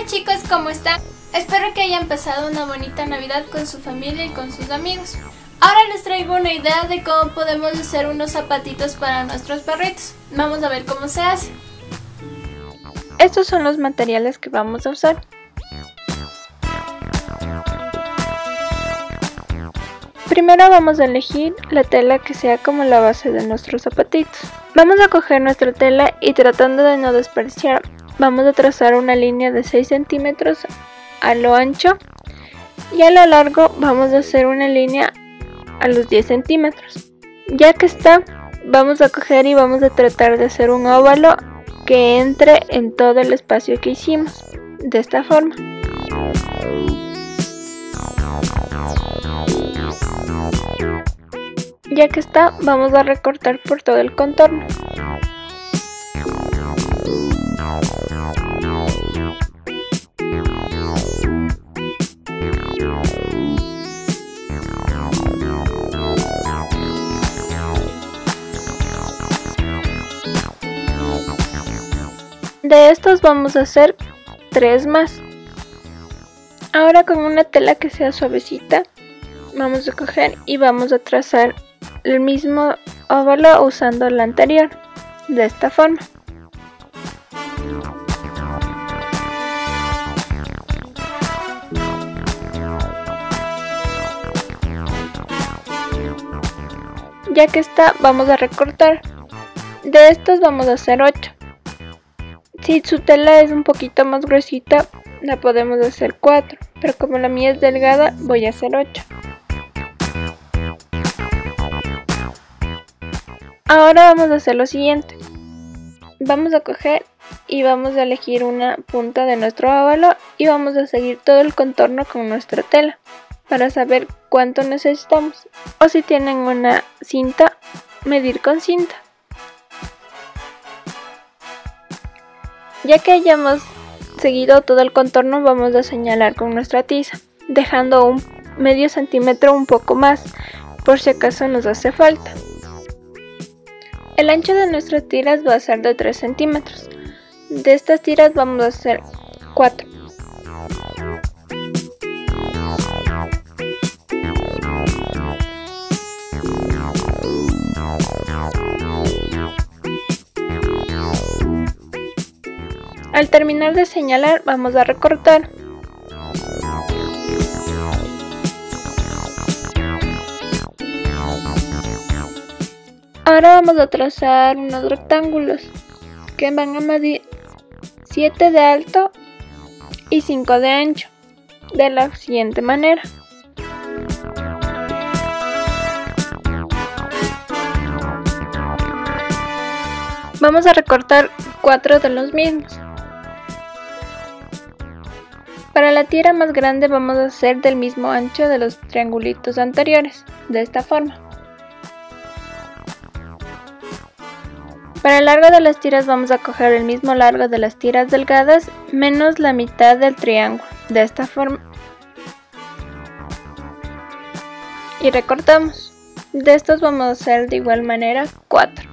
Hola chicos, ¿cómo están? Espero que hayan pasado una bonita Navidad con su familia y con sus amigos. Ahora les traigo una idea de cómo podemos hacer unos zapatitos para nuestros perritos. Vamos a ver cómo se hace. Estos son los materiales que vamos a usar. Primero vamos a elegir la tela que sea como la base de nuestros zapatitos. Vamos a coger nuestra tela y tratando de no desperdiciar, vamos a trazar una línea de 6 centímetros a lo ancho y a lo largo vamos a hacer una línea a los 10 centímetros. Ya que está, vamos a coger y vamos a tratar de hacer un óvalo que entre en todo el espacio que hicimos, de esta forma. Ya que está, vamos a recortar por todo el contorno. De estos vamos a hacer 3 más. Ahora con una tela que sea suavecita, vamos a coger y vamos a trazar el mismo óvalo usando la anterior, de esta forma. Ya que está, vamos a recortar. De estos vamos a hacer 8. Si su tela es un poquito más gruesita, la podemos hacer 4, pero como la mía es delgada, voy a hacer 8. Ahora vamos a hacer lo siguiente. Vamos a coger y vamos a elegir una punta de nuestro óvalo y vamos a seguir todo el contorno con nuestra tela para saber cuánto necesitamos, o si tienen una cinta, medir con cinta. Ya que hayamos seguido todo el contorno, vamos a señalar con nuestra tiza, dejando un medio centímetro un poco más, por si acaso nos hace falta. El ancho de nuestras tiras va a ser de 3 centímetros. De estas tiras vamos a hacer 4. Al terminar de señalar, vamos a recortar. Ahora vamos a trazar unos rectángulos que van a medir 7 de alto y 5 de ancho, de la siguiente manera. Vamos a recortar 4 de los mismos. Para la tira más grande vamos a hacer del mismo ancho de los triangulitos anteriores, de esta forma. Para el largo de las tiras vamos a coger el mismo largo de las tiras delgadas menos la mitad del triángulo, de esta forma. Y recortamos. De estos vamos a hacer de igual manera 4.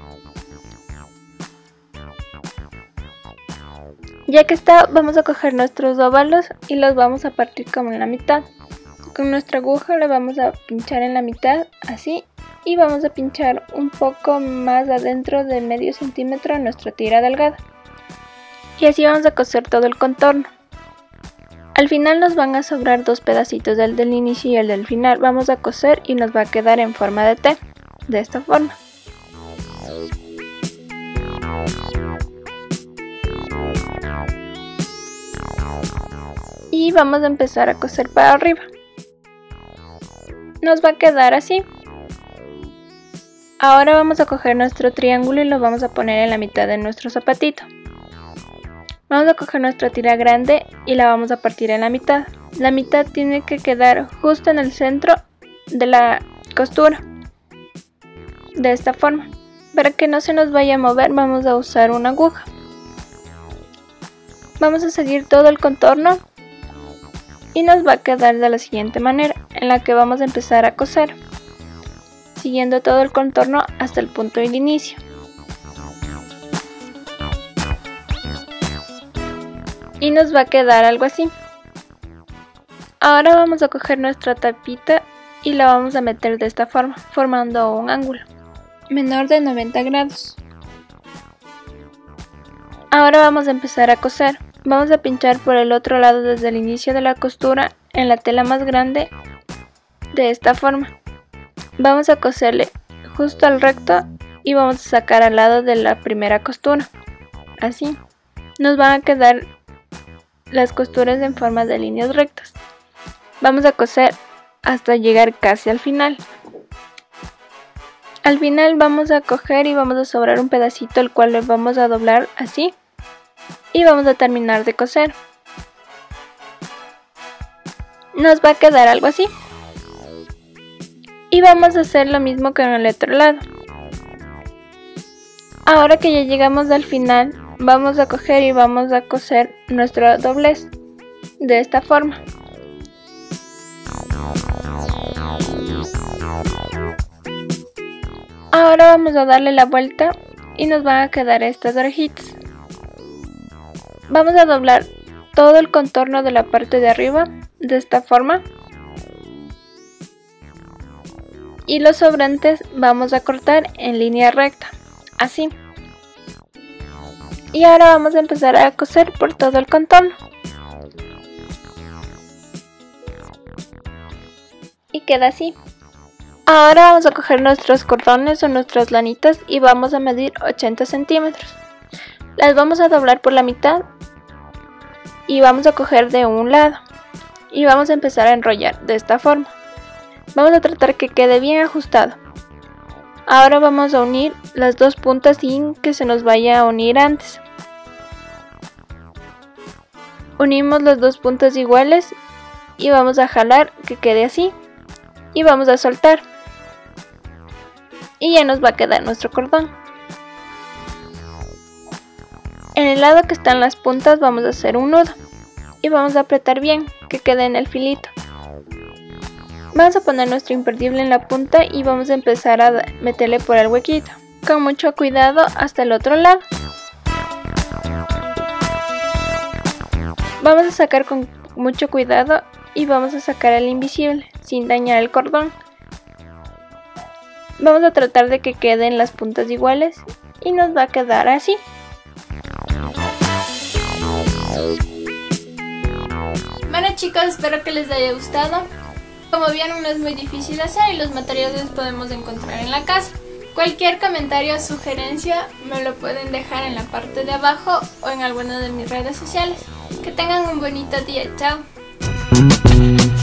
Ya que está, vamos a coger nuestros óvalos y los vamos a partir como en la mitad. Con nuestra aguja le vamos a pinchar en la mitad, así, y vamos a pinchar un poco más adentro de medio centímetro a nuestra tira delgada. Y así vamos a coser todo el contorno. Al final nos van a sobrar 2 pedacitos, el del inicio y el del final. Vamos a coser y nos va a quedar en forma de T, de esta forma. Y vamos a empezar a coser para arriba. Nos va a quedar así. Ahora vamos a coger nuestro triángulo y lo vamos a poner en la mitad de nuestro zapatito. Vamos a coger nuestra tira grande y la vamos a partir en la mitad. La mitad tiene que quedar justo en el centro de la costura, de esta forma. Para que no se nos vaya a mover vamos a usar una aguja. Vamos a seguir todo el contorno y nos va a quedar de la siguiente manera, en la que vamos a empezar a coser, siguiendo todo el contorno hasta el punto del inicio. y nos va a quedar algo así. Ahora vamos a coger nuestra tapita y la vamos a meter de esta forma, formando un ángulo menor de 90 grados. Ahora vamos a empezar a coser. Vamos a pinchar por el otro lado desde el inicio de la costura en la tela más grande de esta forma. Vamos a coserle justo al recto y vamos a sacar al lado de la primera costura. Así nos van a quedar las costuras en forma de líneas rectas. Vamos a coser hasta llegar casi al final. Al final vamos a coger y vamos a sobrar un pedacito el cual le vamos a doblar así y vamos a terminar de coser. Nos va a quedar algo así. Y vamos a hacer lo mismo con el otro lado. Ahora que ya llegamos al final, vamos a coger y vamos a coser nuestro doblez de esta forma. Ahora vamos a darle la vuelta y nos van a quedar estas orejitas. Vamos a doblar todo el contorno de la parte de arriba de esta forma. Y los sobrantes vamos a cortar en línea recta, así. Y ahora vamos a empezar a coser por todo el contorno. Y queda así. Ahora vamos a coger nuestros cordones o nuestras lanitas y vamos a medir 80 centímetros. Las vamos a doblar por la mitad y vamos a coger de un lado. Y vamos a empezar a enrollar de esta forma. Vamos a tratar que quede bien ajustado. Ahora vamos a unir las dos puntas sin que se nos vaya a unir antes. Unimos las dos puntas iguales y vamos a jalar que quede así. Y vamos a soltar. Y ya nos va a quedar nuestro cordón. En el lado que están las puntas vamos a hacer un nudo. Y vamos a apretar bien, que quede en el filito. Vamos a poner nuestro imperdible en la punta y vamos a empezar a meterle por el huequito. Con mucho cuidado hasta el otro lado. Vamos a sacar con mucho cuidado y vamos a sacar el invisible sin dañar el cordón. Vamos a tratar de que queden las puntas iguales y nos va a quedar así. Bueno chicos, espero que les haya gustado. Como vieron, no es muy difícil hacer y los materiales los podemos encontrar en la casa. Cualquier comentario o sugerencia me lo pueden dejar en la parte de abajo o en alguna de mis redes sociales. Que tengan un bonito día, chao.